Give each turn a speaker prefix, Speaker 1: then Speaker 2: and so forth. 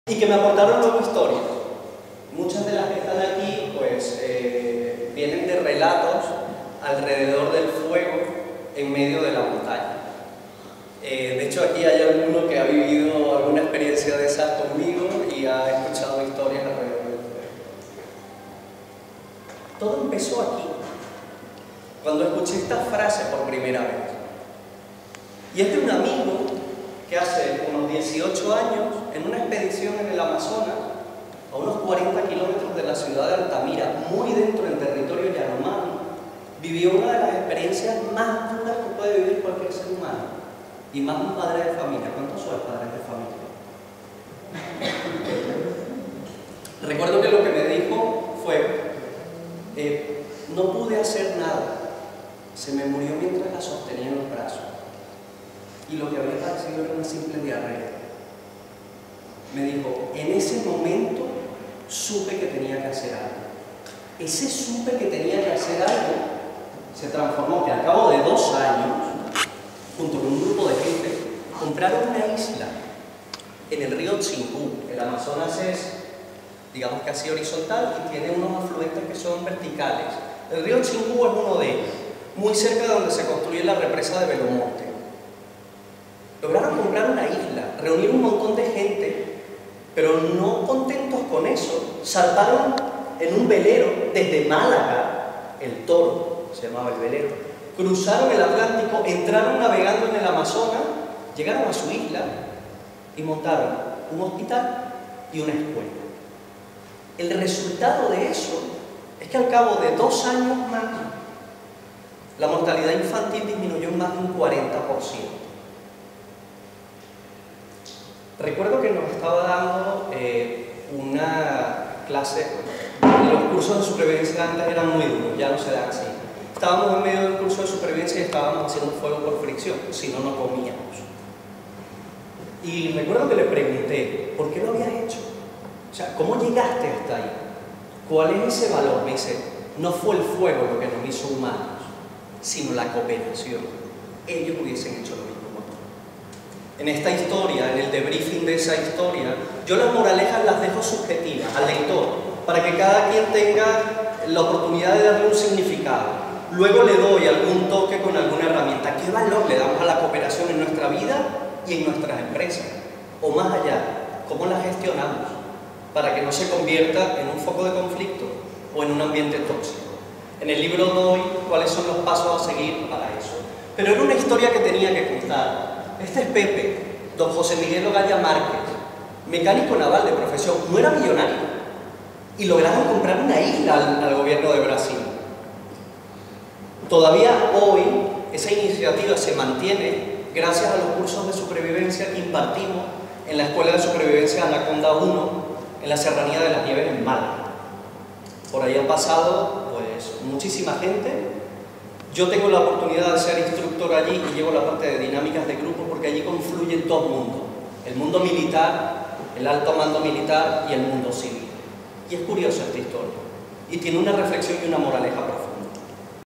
Speaker 1: y que me aportaron luego historias. Muchas de las que están aquí pues vienen de relatos alrededor del fuego en medio de la montaña. De hecho aquí hay alguno que ha vivido alguna experiencia de esas conmigo y ha escuchado historias alrededor del fuego. Todo empezó aquí, cuando escuché esta frase por primera vez. Y es de un amigo que hace unos 18 años, en una expedición en el Amazonas, a unos 40 kilómetros de la ciudad de Altamira, muy dentro del territorio yanomami, vivió una de las experiencias más duras que puede vivir cualquier ser humano. Y más un padre de familia. ¿Cuántos son padres de familia? Recuerdo que lo que me dijo fue, no pude hacer nada, se me murió mientras la sostenía en los brazos. Y lo que había parecido era una simple diarrea. Me dijo, en ese momento supe que tenía que hacer algo. Ese supe que tenía que hacer algo se transformó que al cabo de 2 años, junto con un grupo de gente, compraron una isla en el río Chimbú. El Amazonas es, digamos, casi horizontal y tiene unos afluentes que son verticales. El río Chimbú es uno de ellos, muy cerca de donde se construye la represa de Belomonte. Lograron comprar una isla, reunir un montón de gente, pero no contentos con eso, zarparon en un velero desde Málaga, el Toro, se llamaba el velero, cruzaron el Atlántico, entraron navegando en el Amazonas, llegaron a su isla y montaron un hospital y una escuela. El resultado de eso es que al cabo de 2 años más, la mortalidad infantil disminuyó en más de un 40%. Recuerdo que nos estaba dando una clase, los cursos de supervivencia antes eran muy duros, ya no se dan así. Estábamos en medio del curso de supervivencia y estábamos haciendo fuego por fricción, si no, no comíamos. Y recuerdo que le pregunté, ¿por qué lo habías hecho? O sea, ¿cómo llegaste hasta ahí? ¿Cuál es ese valor? Me dice, no fue el fuego lo que nos hizo humanos, sino la cooperación. Ellos hubiesen hecho lo mismo. En esta historia, en el debriefing de esa historia, yo las moralejas las dejo subjetivas al lector, para que cada quien tenga la oportunidad de darle un significado. Luego le doy algún toque con alguna herramienta. ¿Qué valor le damos a la cooperación en nuestra vida y en nuestras empresas? O más allá, ¿cómo la gestionamos para que no se convierta en un foco de conflicto o en un ambiente tóxico? En el libro doy cuáles son los pasos a seguir para eso. Pero era una historia que tenía que contar. Este es Pepe, don José Miguel Ogaya Márquez, mecánico naval de profesión, no era millonario y lograron comprar una isla al gobierno de Brasil. Todavía hoy esa iniciativa se mantiene gracias a los cursos de supervivencia que impartimos en la Escuela de Supervivencia Anaconda 1 en la Serranía de las Nieves en Málaga. Por ahí han pasado pues muchísima gente. Yo tengo la oportunidad de ser instructor allí y llevo la parte de dinámicas de grupo porque allí confluyen dos mundos, el mundo militar, el alto mando militar y el mundo civil. Y es curiosa esta historia y tiene una reflexión y una moraleja profunda.